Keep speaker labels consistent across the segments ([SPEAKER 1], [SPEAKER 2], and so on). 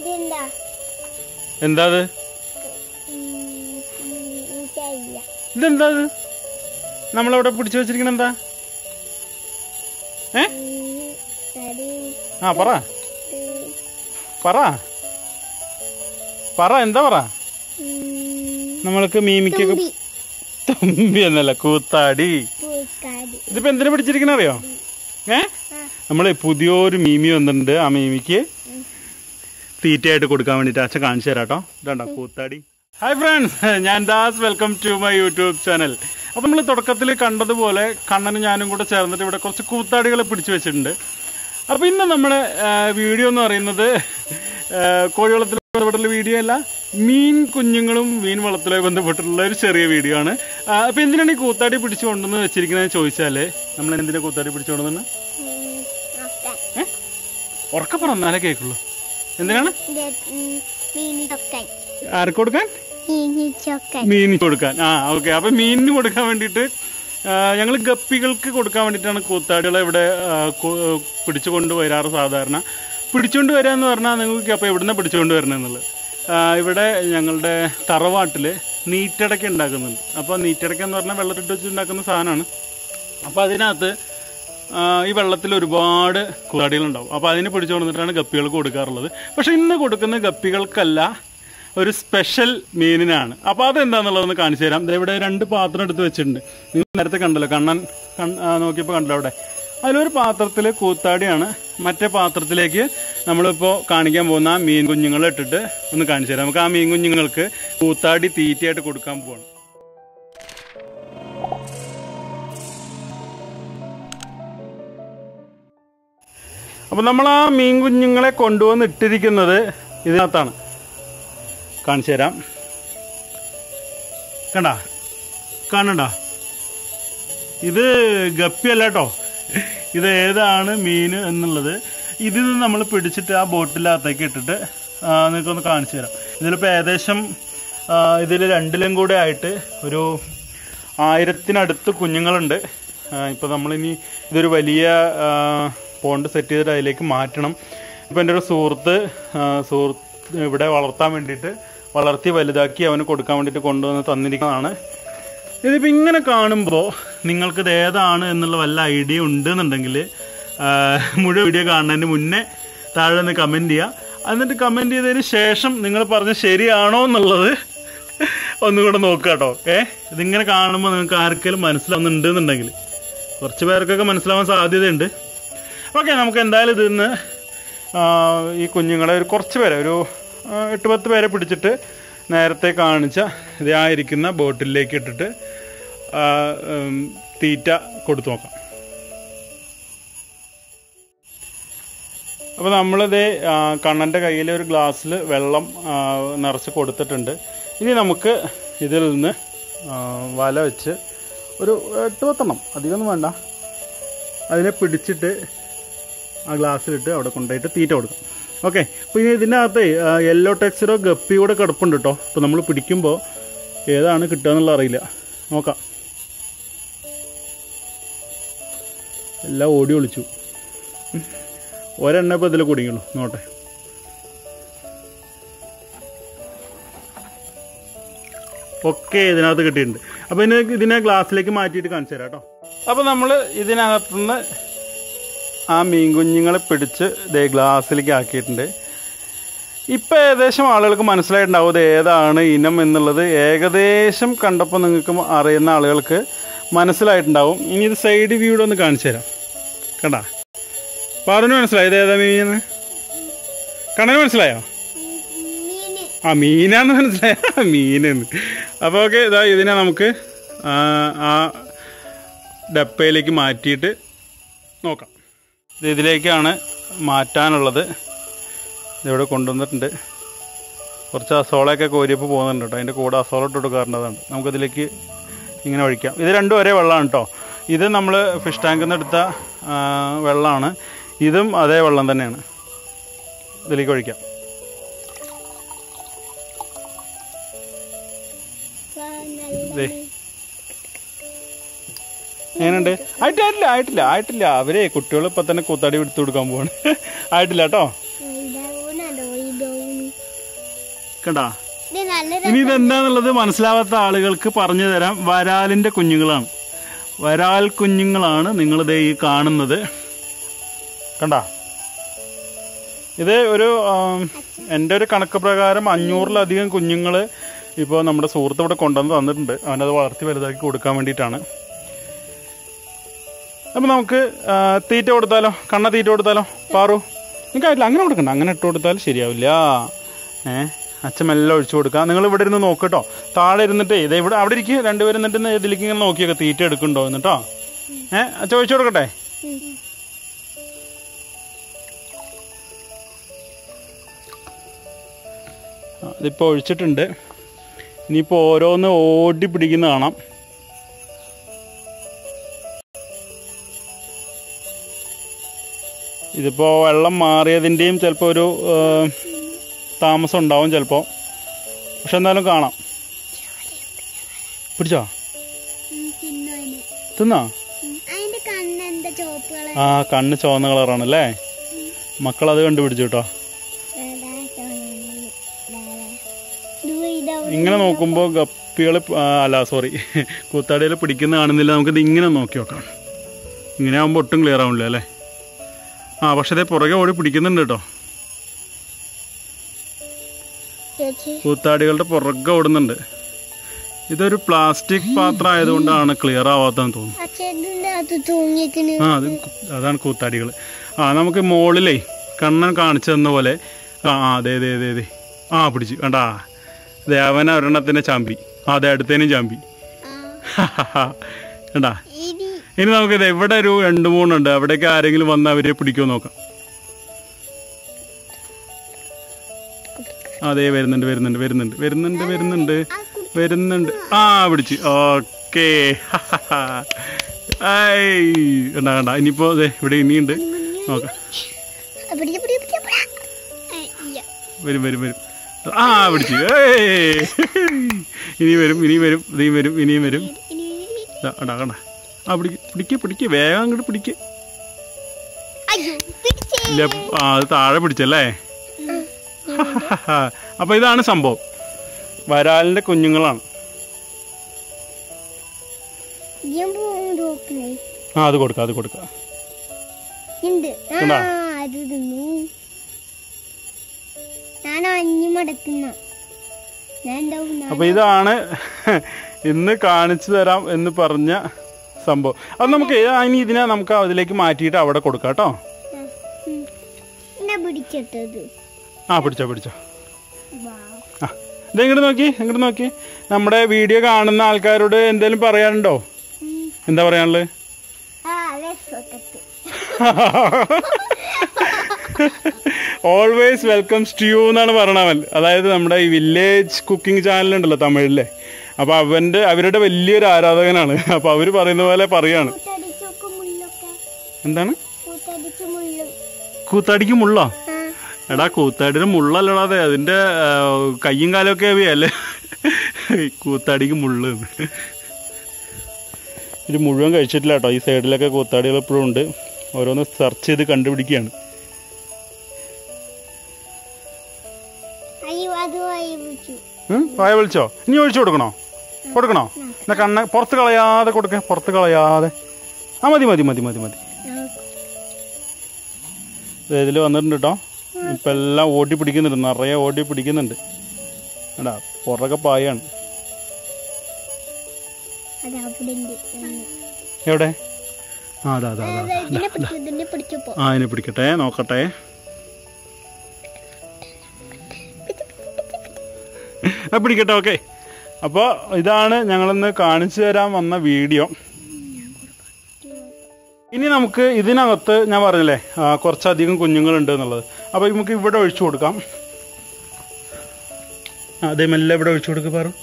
[SPEAKER 1] എന്താ ഇതെന്താ നമ്മളവിടെ പിടിച്ചു വെച്ചിരിക്കണ എന്താ? പറ പറ പറ എന്താ പറ? നമ്മൾക്ക് മീമിക്കൊക്കെ തുമ്പി എന്നല്ല, കൂത്താടി. ഇതിപ്പോ എന്തിനാ പിടിച്ചിരിക്കണ അറിയോ? നമ്മള് പുതിയൊരു മീമി വന്നിട്ടുണ്ട്. ആ മീമിക്ക് തീറ്റയായിട്ട് കൊടുക്കാൻ വേണ്ടിട്ട് അച്ഛൻ കാണിച്ചു തരാട്ടോ. ഇതാണ്ടോ കൂത്താടി. ഹായ് ഫ്രണ്ട്സ്, ഞാൻ Das. Welcome to my YouTube channel. അപ്പൊ നമ്മൾ തുടക്കത്തിൽ കണ്ടതുപോലെ കണ്ണനും ഞാനും കൂടെ ചേർന്നിട്ട് ഇവിടെ കുറച്ച് കൂത്താടികളെ പിടിച്ചു വെച്ചിട്ടുണ്ട്. അപ്പൊ ഇന്ന് നമ്മുടെ വീഡിയോ എന്ന് പറയുന്നത് കോഴി ബന്ധപ്പെട്ടുള്ള വീഡിയോ അല്ല, മീൻ കുഞ്ഞുങ്ങളും മീൻ വളർത്തലുമായി ബന്ധപ്പെട്ടുള്ള ഒരു ചെറിയ വീഡിയോ ആണ്. അപ്പൊ എന്തിനാണ് ഈ കൂത്താടി പിടിച്ചു കൊണ്ടുവന്ന് വെച്ചിരിക്കുന്നത് ചോദിച്ചാല്, നമ്മൾ എന്തിനാ കൂത്താടി പിടിച്ചു കൊണ്ടുവന്ന്? ഉറക്കെ പറഞ്ഞാലേ കേക്കുള്ളൂ. എന്തിനാണ്? ആർക്ക് കൊടുക്കാൻ? മീനിന് കൊടുക്കാൻ. ഓക്കെ. അപ്പൊ മീനിന് കൊടുക്കാൻ വേണ്ടിയിട്ട് ഞങ്ങൾ ഗപ്പികൾക്ക് കൊടുക്കാൻ വേണ്ടിയിട്ടാണ് കൂത്താടികളെ ഇവിടെ പിടിച്ചു കൊണ്ടുവരാറ്. സാധാരണ പിടിച്ചുകൊണ്ട് വരിക എന്ന് പറഞ്ഞാൽ നിങ്ങൾക്ക് അപ്പോൾ എവിടുന്ന പിടിച്ചുകൊണ്ട് വരണം എന്നുള്ളത്. ഇവിടെ ഞങ്ങളുടെ തറവാട്ടിൽ നീറ്റടക്ക ഉണ്ടാക്കുന്നുണ്ട്. അപ്പോൾ നീറ്റടക്ക എന്ന് പറഞ്ഞാൽ വെള്ളത്തിട്ട് വെച്ച് ഉണ്ടാക്കുന്ന സാധനമാണ്. അപ്പോൾ അതിനകത്ത് ഈ വെള്ളത്തിൽ ഒരുപാട് കൂത്താടികളുണ്ടാവും. അപ്പോൾ അതിനെ പിടിച്ചു കൊണ്ടിട്ടാണ് ഗപ്പികൾക്ക് കൊടുക്കാറുള്ളത്. പക്ഷെ ഇന്ന് കൊടുക്കുന്ന ഗപ്പികൾക്കല്ല, ഒരു സ്പെഷ്യൽ മീനിനാണ്. അപ്പോൾ അതെന്താണെന്നുള്ളതൊന്ന് കാണിച്ചു തരാം. ഇവിടെ 2 പാത്രം എടുത്ത് വെച്ചിട്ടുണ്ട്. നിങ്ങൾ നേരത്തെ കണ്ടല്ലോ, കണ്ണൻ നോക്കിയപ്പോൾ കണ്ടല്ലോ അവിടെ. അതിലൊരു പാത്രത്തിൽ കൂത്താടിയാണ്, മറ്റേ പാത്രത്തിലേക്ക് നമ്മളിപ്പോൾ കാണിക്കാൻ പോകുന്ന മീൻ കുഞ്ഞുങ്ങളെ ഇട്ടിട്ട് ഒന്ന് കാണിച്ചു തരാം. നമുക്ക് ആ മീൻ കുഞ്ഞുങ്ങൾക്ക് കൂത്താടി തീറ്റയായിട്ട് കൊടുക്കാൻ പോവാണ്. അപ്പം നമ്മൾ ആ മീൻ കുഞ്ഞുങ്ങളെ കൊണ്ടുവന്ന് ഇട്ടിരിക്കുന്നത് ഇതിനകത്താണ്. കാണിച്ചു തരാം. കാണണ്ട? ഇത് ഗപ്പിയല്ല കേട്ടോ. ഇത് ഏതാണ് മീൻ എന്നുള്ളത് ഇതിൽ നിന്ന് നമ്മൾ പിടിച്ചിട്ട് ആ ബോട്ടിലകത്തേക്ക് ഇട്ടിട്ട് നിങ്ങൾക്കൊന്ന് കാണിച്ചു തരാം. ഇതിലിപ്പോൾ ഏകദേശം ഇതിൽ 2ലും കൂടെ ആയിട്ട് ഒരു 1000-നടുത്ത് കുഞ്ഞുങ്ങളുണ്ട്. ഇപ്പോൾ നമ്മളിനി ഇതൊരു വലിയ പോണ്ട് സെറ്റ് ചെയ്തിട്ട് അതിലേക്ക് മാറ്റണം. ഇപ്പോൾ എൻ്റെ ഒരു സുഹൃത്ത് ഇവിടെ വളർത്താൻ വേണ്ടിയിട്ട് വളർത്തി വലുതാക്കി അവന് കൊടുക്കാൻ വേണ്ടിയിട്ട് കൊണ്ടുവന്ന് തന്നിരിക്കുന്നതാണ്. ഇതിപ്പോൾ ഇങ്ങനെ കാണുമ്പോൾ നിങ്ങൾക്കിത് ഏതാണ് എന്നുള്ള വല്ല ഐഡിയ ഉണ്ടെന്നുണ്ടെങ്കിൽ മുഴുവൻ വീഡിയോ കാണുന്നതിന് മുന്നേ താഴെ ഒന്ന് കമൻറ്റ് ചെയ്യുക. എന്നിട്ട് കമൻറ്റ് ചെയ്തതിന് ശേഷം നിങ്ങൾ പറഞ്ഞ് ശരിയാണോ എന്നുള്ളത് ഒന്നുകൂടെ നോക്കുക കേട്ടോ. ഇതിങ്ങനെ കാണുമ്പോൾ നിങ്ങൾക്ക് ആർക്കെങ്കിലും മനസ്സിലാവുന്നുണ്ട് എന്നുണ്ടെങ്കിൽ, കുറച്ച് പേർക്കൊക്കെ മനസ്സിലാവാൻ സാധ്യതയുണ്ട്. ഓക്കെ, നമുക്ക് എന്തായാലും ഇതിന്ന് ഈ കുഞ്ഞുങ്ങളെ കുറച്ച് പേരെ, ഒരു 8-10 പേരെ പിടിച്ചിട്ട് നേരത്തെ കാണിച്ച ഇതായിരിക്കുന്ന ബോട്ടിലേക്ക് ഇട്ടിട്ട് തീറ്റ കൊടുത്തു നോക്കാം. അപ്പോൾ നമ്മളിത് കണ്ണൻ്റെ കയ്യിൽ ഒരു ഗ്ലാസ്സിൽ വെള്ളം നിറച്ച് കൊടുത്തിട്ടുണ്ട്. ഇനി നമുക്ക് ഇതിൽ നിന്ന് വല വെച്ച് ഒരു 8-10 എണ്ണം, അധികമൊന്നും വേണ്ട, അതിനെ പിടിച്ചിട്ട് ആ ഗ്ലാസ്സിലിട്ട് അവിടെ കൊണ്ടുപോയിട്ട് തീറ്റ കൊടുക്കാം. ഓക്കെ. അപ്പോൾ ഇനി ഇതിനകത്ത് യെല്ലോ ടെക്സ്ചറോ ഗപ്പി കൂടെ കിടപ്പുണ്ട് കേട്ടോ. അപ്പോൾ നമ്മൾ പിടിക്കുമ്പോൾ ഏതാണ് കിട്ടുക എന്നുള്ള അറിയില്ല. നോക്കാം. എല്ലാം ഓടി ഒളിച്ചു. ഒരെണ്ണ ഇപ്പോൾ ഇതിൽ കുടുങ്ങിയുള്ളൂ. നോട്ടെ. ഓക്കെ, ഇതിനകത്ത് കിട്ടിയിട്ടുണ്ട്. അപ്പോൾ ഇതിനെ ഗ്ലാസ്സിലേക്ക് മാറ്റിയിട്ട് കാണിച്ചു തരാം കേട്ടോ. അപ്പോൾ നമ്മൾ ഇതിനകത്തുനിന്ന് ആ മീൻ കുഞ്ഞുങ്ങളെ പിടിച്ച് ഇതേ ഗ്ലാസ്സിലേക്ക് ആക്കിയിട്ടുണ്ട്. ഇപ്പം ഏകദേശം ആളുകൾക്ക് മനസ്സിലായിട്ടുണ്ടാവും ഇത് ഏതാണ് ഇനം എന്നുള്ളത്. ഏകദേശം കണ്ടപ്പോൾ നിങ്ങൾക്ക് അറിയുന്ന ആളുകൾക്ക് മനസ്സിലായിട്ടുണ്ടാവും. ഇനി ഇത് സൈഡ് വ്യൂടെ ഒന്ന് കാണിച്ചു തരാം. പറഞ്ഞു മനസ്സിലായോ ഇത് ഏതാ മീനെന്ന്? കണ്ണന് മനസ്സിലായോ? മീനാന്ന് മനസ്സിലായ? മീനെന്ന്. അപ്പോൾ ഓക്കെ, ഇതാ ഇതിനെ നമുക്ക് ആ ഡപ്പയിലേക്ക് മാറ്റിയിട്ട് നോക്കാം. ഇതിലേക്കാണ് മാറ്റാനുള്ളത്. ഇതിവിടെ കൊണ്ടുവന്നിട്ടുണ്ട്. കുറച്ച് അസോളയൊക്കെ കോരിയപ്പോൾ പോകുന്നുണ്ട് കേട്ടോ. അതിൻ്റെ കൂടെ അസോളോട്ട് കൊടുക്കാറുണ്ടതാണ്. നമുക്കിതിലേക്ക് ഇങ്ങനെ ഒഴിക്കാം. ഇത് 2 ഒരേ വെള്ളമാണ് കേട്ടോ. ഇത് നമ്മൾ ഫിഷ് ടാങ്കിൽ നിന്ന് എടുത്ത വെള്ളമാണ്. ഇതും അതേ വെള്ളം തന്നെയാണ്. ഇതിലേക്ക് ഒഴിക്കാം. എങ്ങനെയുണ്ട്? ആയിട്ടില്ല. അവരെ കുട്ടികൾ ഇപ്പം തന്നെ കൂത്താടി എടുത്തു കൊടുക്കാൻ പോവാണ്. ആയിട്ടില്ല കേട്ടോ. കണ്ടാ. ഇനി ഇതെന്താന്നുള്ളത് മനസ്സിലാവാത്ത ആളുകൾക്ക് പറഞ്ഞു തരാം. വരാലിന്റെ കുഞ്ഞുങ്ങളാണ്, വരാൽ കുഞ്ഞുങ്ങളാണ് നിങ്ങളിത് ഈ കാണുന്നത്. കണ്ടാ, ഇത് ഒരു എൻ്റെ ഒരു കണക്ക് പ്രകാരം 500-ലധികം കുഞ്ഞുങ്ങൾ ഇപ്പോൾ നമ്മുടെ സുഹൃത്ത് ഇവിടെ കൊണ്ടുവന്ന് തന്നിട്ടുണ്ട്. അവനത് വളർത്തി വലുതാക്കി കൊടുക്കാൻ വേണ്ടിയിട്ടാണ്. അപ്പം നമുക്ക് തീറ്റ കൊടുത്താലോ? കണ്ണ തീറ്റ കൊടുത്താലോ? പാറു നിനക്കായിട്ടില്ല, അങ്ങനെ കൊടുക്കണ്ട, അങ്ങനെ ഇട്ട് കൊടുത്താൽ ശരിയാവില്ല. അച്ഛൻ മെല്ലെ ഒഴിച്ചു കൊടുക്കാം. നിങ്ങൾ ഇവിടെ ഇരുന്ന് നോക്കട്ടോ, താഴെ ഇരുന്നിട്ട് ഇതേ ഇവിടെ അവിടെ ഇരിക്കും, രണ്ടുപേരും എന്നിട്ട് ഇതിലേക്ക് ഇങ്ങനെ നോക്കിയൊക്കെ തീറ്റ എടുക്കണ്ടോ എന്നിട്ടോ. അച്ഛൻ ഒഴിച്ചു കൊടുക്കട്ടെ? ഇതിപ്പോൾ ഒഴിച്ചിട്ടുണ്ട്. ഇനിയിപ്പോൾ ഓരോന്ന് ഓടി പിടിക്കുന്ന കാണാം. ഇതിപ്പോൾ വെള്ളം മാറിയതിൻ്റെയും ചിലപ്പോൾ ഒരു താമസം ഉണ്ടാവും ചിലപ്പോൾ, പക്ഷെ എന്നാലും കാണാം. പിടിച്ചോ? തിന്നാ? ആ, കണ്ണ് ചുവന്ന കളറാണല്ലേ. മക്കളത് കണ്ടുപിടിച്ചു കേട്ടോ. ഇങ്ങനെ നോക്കുമ്പോൾ ഗപ്പികൾ കൂത്താടികൾ പിടിക്കുന്ന കാണുന്നില്ല. നമുക്കിത് ഇങ്ങനെ നോക്കി നോക്കാം. ഇങ്ങനെ ആകുമ്പോൾ ഒട്ടും ക്ലിയർ ആവില്ല അല്ലേ. പക്ഷെ അതേ പുറകെ ഓടി പിടിക്കുന്നുണ്ട് കേട്ടോ. കൂത്താടികളുടെ പുറകെ ഓടുന്നുണ്ട്. ഇതൊരു പ്ലാസ്റ്റിക് പാത്രം ആയതുകൊണ്ടാണ് ക്ലിയർ ആവാത്തതെന്ന് തോന്നുന്നു. അതാണ് കൂത്താടികൾ. നമുക്ക് മുകളിലേ കണ്ണൻ കാണിച്ചു തന്ന പോലെ അതെ അതെ അതെ അതെ പിടിച്ചു കണ്ടാ. അതെ, അവന ഒരെണ്ണത്തിന്റെ ചാമ്പി, അതെ അടുത്തേനും ചാമ്പി. കണ്ടാ. ഇനി നമുക്കിത് ഇവിടെ ഒരു 2-3 ഉണ്ട്. അവിടേക്ക് ആരെങ്കിലും വന്ന് അവരെ പിടിക്കുമോ നോക്കാം. അതെ, വരുന്നുണ്ട് വരുന്നുണ്ട് വരുന്നുണ്ട് വരുന്നുണ്ട് വരുന്നുണ്ട് വരുന്നുണ്ട്. പിടിച്ച്. ഓക്കേ. കണ്ടാ കണ്ടാ. ഇനിയിപ്പോ അതെ ഇവിടെ ഇനിയുണ്ട്, നോക്കാം. വരും വരും വരും. പിടിച്ച്. ഇനി വരും ഇനിയും വരും, ഇനിയും വരും ഇനിയും വരും. കണ്ടാ കണ്ടാ. പിടിക്ക് പിടിക്ക്, വേഗം അങ്ങോട്ട് പിടിക്ക്. അത് താഴെ പിടിച്ചല്ലേ. അപ്പൊ ഇതാണ് സംഭവം, വരാലിന്റെ കുഞ്ഞുങ്ങളാണ്. അത് കൊടുക്കാം, അത് കൊടുക്കാം. അപ്പൊ ഇതാണ് ഇന്ന് കാണിച്ചു തരാം എന്ന് പറഞ്ഞ സംഭവം. അത് നമുക്ക് ഇനി ഇതിനെ നമുക്ക് അതിലേക്ക് മാറ്റിയിട്ട് അവിടെ കൊടുക്കാം കേട്ടോ. പിടിച്ചോ പിടിച്ചോ. ഇത് ഇങ്ങോട്ട് നോക്കി, ഇങ്ങോട്ട് നോക്കി. നമ്മുടെ വീഡിയോ കാണുന്ന ആൾക്കാരോട് എന്തെങ്കിലും പറയാനുണ്ടോ? എന്താ പറയാനുള്ളത്? ഓൾവേസ് വെൽക്കംസ് ടു യു എന്നാണ് പറയണവൻ. അതായത് നമ്മുടെ ഈ വില്ലേജ് കുക്കിംഗ് ചാനലുണ്ടല്ലോ തമിഴിലെ, അപ്പൊ അവരുടെ വലിയൊരു ആരാധകനാണ്. അപ്പൊ അവര് പറയുന്ന പോലെ പറയാണ്. എന്താണ് കൂത്താടിക്ക് മുള്ളോ? എടാ, കൂത്താടിയുടെ മുള്ളല്ലടാതെ, അതിന്റെ കയ്യും കാലൊക്കെ അല്ലേ കൂത്താടിക്ക് മുള്ള്. ഇത് മുഴുവൻ കഴിച്ചിട്ടില്ല കേട്ടോ. ഈ സൈഡിലൊക്കെ കൂത്താടികൾ എപ്പോഴും ഉണ്ട്. ഓരോന്ന് സെർച്ച് ചെയ്ത് കണ്ടുപിടിക്കുകയാണ്. വായ വിളിച്ചോ? ഇനി ഒഴിച്ചു കൊടുക്കണോ? കൊടുക്കണോ? എന്നാ കണ്ണ പുറത്ത് കളയാതെ കൊടുക്ക, പുറത്ത് കളയാതെ. മതി മതി മതി മതി മതി. ഇതിൽ വന്നിട്ടുണ്ട് കേട്ടോ. ഇപ്പം എല്ലാം ഓടി പിടിക്കുന്നുണ്ട്, നിറയെ ഓടി പിടിക്കുന്നുണ്ട്. എടാ പുറകെ പായാണ്. എവിടെ? അതാ അതാ അതാ. അതിനെ പിടിക്കട്ടെ, നോക്കട്ടെ. പിടിക്കട്ടെ. ഓക്കെ. അപ്പോൾ ഇതാണ് ഞങ്ങളിന്ന് കാണിച്ചു തരാൻ വന്ന വീഡിയോ. ഇനി നമുക്ക് ഇതിനകത്ത് ഞാൻ പറഞ്ഞില്ലേ കുറച്ചധികം കുഞ്ഞുങ്ങളുണ്ട് എന്നുള്ളത്. അപ്പോൾ നമുക്ക് ഇവിടെ ഒഴിച്ചു കൊടുക്കാം. അതേ മെല്ലെ ഇവിടെ ഒഴിച്ചു കൊടുക്കുക. പറ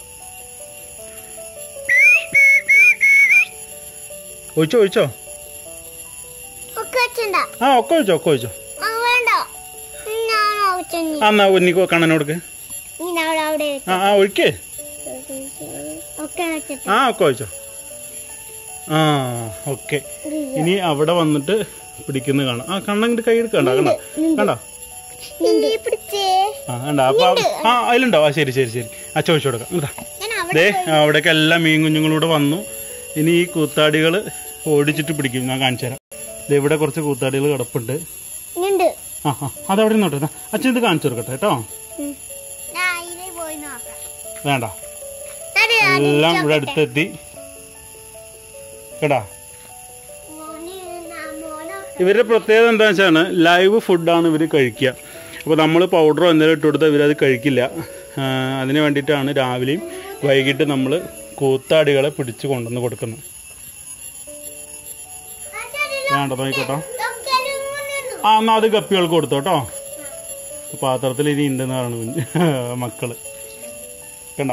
[SPEAKER 1] ഒഴിച്ചോ ഒഴിച്ചോ. ഒക്കെ ഒഴിച്ചോ, ഒക്കെ ഒഴിച്ചോ. എന്നാ നീ കണ്ണനോടുക്ക്. ഒഴിക്കേ. ഒക്കെ ഒഴിച്ചോ. ഓക്കെ. ഇനി അവിടെ വന്നിട്ട് പിടിക്കുന്ന കാണാം. കണ്ണ ഇങ്ങോട്ട് കൈ എടുക്കണ്ട. കണ്ട കണ്ടോ? അതിലുണ്ടോ? ശരി ശരി ശരി. ചോദിച്ചു കൊടുക്കാം. ദേ അവിടേക്ക് എല്ലാ മീൻ കുഞ്ഞുങ്ങളൂടെ വന്നു. ഇനി ഈ കൂത്താടികൾ ഓടിച്ചിട്ട് പിടിക്കും. ഞാൻ കാണിച്ചു തരാം. ഇവിടെ കുറച്ച് കൂത്താടികൾ കിടപ്പുണ്ട്. അതവിടെ നിന്നോട്ടെ. അച്ഛൻ ഇത് കാണിച്ചു കൊടുക്കട്ടെ കേട്ടോ. വേണ്ട, എല്ലാം ഇവിടെ അടുത്തെത്തി കേട്ടാ. ഇവരുടെ പ്രത്യേകത എന്താ വെച്ചാണ് ലൈവ് ഫുഡാണ് ഇവർ കഴിക്കുക. അപ്പോൾ നമ്മൾ പൗഡറോ എന്തെങ്കിലും ഇട്ട് കൊടുത്താൽ ഇവരത് കഴിക്കില്ല. അതിന് വേണ്ടിയിട്ടാണ് രാവിലെയും വൈകിട്ട് നമ്മൾ കൂത്താടികളെ പിടിച്ച് കൊണ്ടുവന്ന് കൊടുക്കുന്നത്. വേണ്ട, നോക്കിക്കോട്ടോ. എന്നാൽ അത് ഗപ്പികൾക്ക് കൊടുത്തോട്ടോ. പാത്രത്തിൽ ഇനി ഉണ്ടെന്ന് പറയുന്നത് മക്കള് കണ്ട.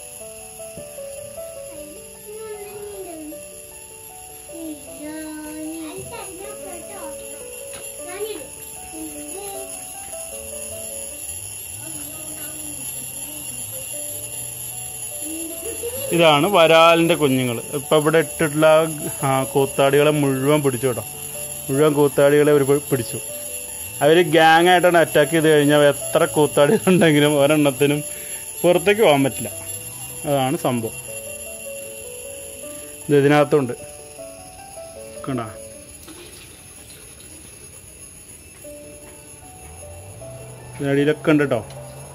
[SPEAKER 1] ഇതാണ് വരാലിൻ്റെ കുഞ്ഞുങ്ങൾ. ഇപ്പം ഇവിടെ ഇട്ടിട്ടുള്ള കൂത്താടികളെ മുഴുവൻ പിടിച്ചു കേട്ടോ. മുഴുവൻ കൂത്താടികളെ അവർ പിടിച്ചു. അവർ ഗ്യാങ് ആയിട്ടാണ് അറ്റാക്ക് ചെയ്ത് കഴിഞ്ഞാൽ എത്ര കൂത്താടികളുണ്ടെങ്കിലും ഒരെണ്ണത്തിനും പുറത്തേക്ക് പോകാൻ പറ്റില്ല. അതാണ് സംഭവം. ഇതിനകത്തുണ്ട് കണ്ട. ഇതിനടിയിലൊക്കെ ഉണ്ട് കേട്ടോ.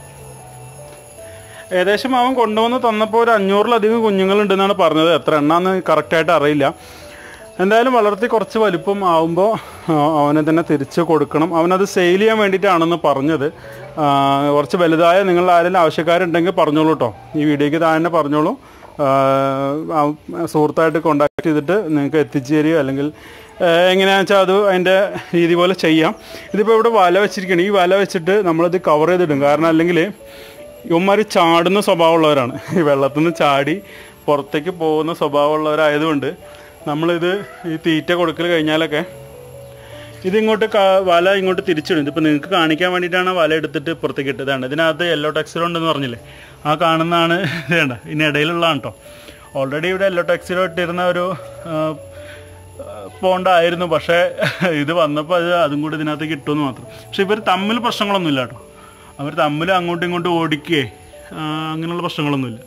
[SPEAKER 1] ഏകദേശം അവൻ കൊണ്ടുവന്ന് തന്നപ്പോൾ ഒരു 500-ലധികം കുഞ്ഞുങ്ങളുണ്ടെന്നാണ് പറഞ്ഞത്. എത്ര എണ്ണാന്ന് കറക്റ്റായിട്ട് അറിയില്ല. എന്തായാലും വളർത്തി കുറച്ച് വലിപ്പം ആവുമ്പോൾ അവനെ തന്നെ തിരിച്ച് കൊടുക്കണം. അവനത് സെയിൽ ചെയ്യാൻ വേണ്ടിയിട്ടാണെന്ന് പറഞ്ഞത്. കുറച്ച് വലുതായ നിങ്ങൾ ആരെങ്കിലും ആവശ്യക്കാരുണ്ടെങ്കിൽ പറഞ്ഞോളൂ കേട്ടോ. ഈ വീഡിയോയ്ക്ക് താഴെ പറഞ്ഞോളൂ. സുഹൃത്തായിട്ട് കോണ്ടാക്ട് ചെയ്തിട്ട് നിങ്ങൾക്ക് എത്തിച്ചു തരിക, അല്ലെങ്കിൽ എങ്ങനെയാണെന്ന് വെച്ചാൽ അത് അതിൻ്റെ രീതി പോലെ ചെയ്യാം. ഇതിപ്പോൾ ഇവിടെ വല വെച്ചിരിക്കുകയാണ്. ഈ വല വെച്ചിട്ട് നമ്മളിത് കവർ ചെയ്തിടും. കാരണം അല്ലെങ്കിൽ ഇവന്മാർ ചാടുന്ന സ്വഭാവമുള്ളവരാണ്. ഈ വെള്ളത്തിൽ നിന്ന് ചാടി പുറത്തേക്ക് പോകുന്ന സ്വഭാവമുള്ളവരായതുകൊണ്ട് നമ്മളിത് ഈ തീറ്റ കൊടുക്കൽ കഴിഞ്ഞാലൊക്കെ ഇതിങ്ങോട്ട് വല ഇങ്ങോട്ട് തിരിച്ചിടും. ഇതിപ്പോൾ നിങ്ങൾക്ക് കാണിക്കാൻ വേണ്ടിയിട്ടാണ് വല എടുത്തിട്ട് പുറത്തേക്ക് ഇട്ടതാണ്. ഇതിനകത്ത് യെല്ലോ ടെക്സ്ചർ ഉണ്ടെന്ന് പറഞ്ഞില്ലേ, ആ കാണുന്നതാണ്. വേണ്ട, ഇതിനിടയിലുള്ളതാണ് കേട്ടോ. ഓൾറെഡി ഇവിടെ യെല്ലോ ടെക്സ്ചർ ഇട്ടിരുന്ന ഒരു പോണ്ടായിരുന്നു. പക്ഷേ ഇത് വന്നപ്പോൾ അതും കൂടി ഇതിനകത്തേക്ക് ഇട്ടുമെന്ന് മാത്രം. പക്ഷെ ഇവർ തമ്മിൽ പ്രശ്നങ്ങളൊന്നുമില്ല കേട്ടോ. അവർ തമ്മിൽ അങ്ങോട്ടും ഇങ്ങോട്ടും ഓടിക്കുകയെ അങ്ങനെയുള്ള പ്രശ്നങ്ങളൊന്നുമില്ല.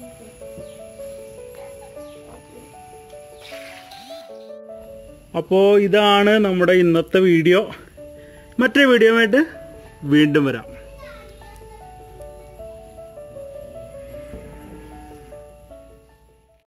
[SPEAKER 1] അപ്പോൾ ഇതാണ് നമ്മുടെ ഇന്നത്തെ വീഡിയോ. മറ്റൊരു വീഡിയോ ആയിട്ട് വീണ്ടും വരാം.